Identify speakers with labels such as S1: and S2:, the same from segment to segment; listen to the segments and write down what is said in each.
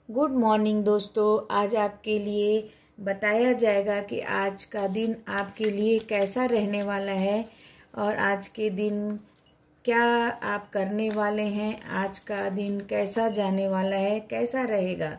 S1: Good morning दोस्तों। आज आपके लिए बताया जाएगा कि आज का दिन आपके लिए कैसा रहने वाला है और आज के दिन क्या आप करने वाले हैं। आज का दिन कैसा जाने वाला है, कैसा रहेगा।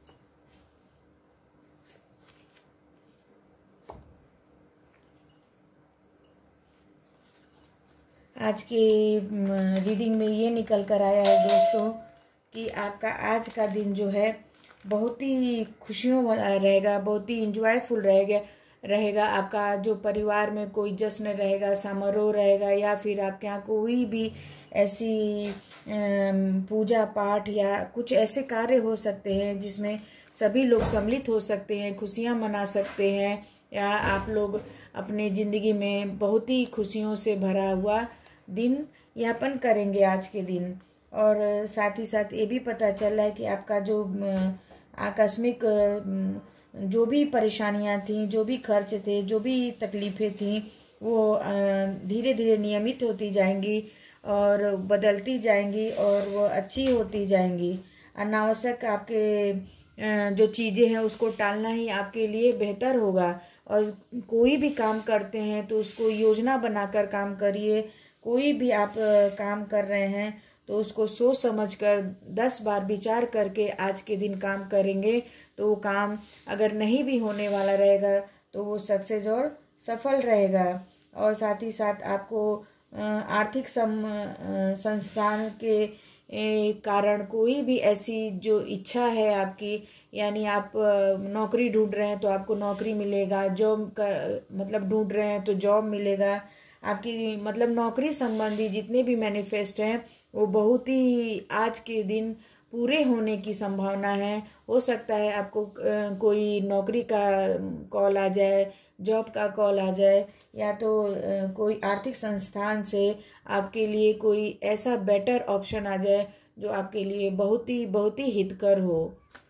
S1: आज की रीडिंग में ये निकल कर आया है दोस्तों कि आपका आज का दिन जो है बहुत ही खुशियों वाला रहेगा, बहुत ही इंजॉयफुल रहेगा। आपका जो परिवार में कोई जश्न रहेगा, समारोह रहेगा, या फिर आपके यहाँ कोई भी ऐसी पूजा पाठ या कुछ ऐसे कार्य हो सकते हैं जिसमें सभी लोग सम्मिलित हो सकते हैं, खुशियाँ मना सकते हैं, या आप लोग अपनी ज़िंदगी में बहुत ही खुशियों से भरा हुआ दिन यापन करेंगे आज के दिन। और साथ ही साथ ये भी पता चल रहा है कि आपका जो आकस्मिक जो भी परेशानियां थीं, जो भी खर्च थे, जो भी तकलीफ़ें थीं, वो धीरे धीरे नियमित होती जाएंगी और बदलती जाएंगी और वो अच्छी होती जाएंगी। अनावश्यक आपके जो चीज़ें हैं उसको टालना ही आपके लिए बेहतर होगा। और कोई भी काम करते हैं तो उसको योजना बनाकर काम करिए। कोई भी आप काम कर रहे हैं तो उसको सोच समझकर 10 बार विचार करके आज के दिन काम करेंगे तो वो काम अगर नहीं भी होने वाला रहेगा तो वो सक्सेस और सफल रहेगा। और साथ ही साथ आपको आर्थिक संस्थान के कारण कोई भी ऐसी जो इच्छा है आपकी, यानी आप नौकरी ढूंढ रहे हैं तो आपको नौकरी मिलेगा, जॉब का मतलब ढूंढ रहे हैं तो जॉब मिलेगा। आपकी मतलब नौकरी संबंधी जितने भी मैनिफेस्ट हैं वो बहुत ही आज के दिन पूरे होने की संभावना है। हो सकता है आपको कोई नौकरी का कॉल आ जाए, जॉब का कॉल आ जाए, या तो कोई आर्थिक संस्थान से आपके लिए कोई ऐसा बेटर ऑप्शन आ जाए जो आपके लिए बहुत ही हितकर हो।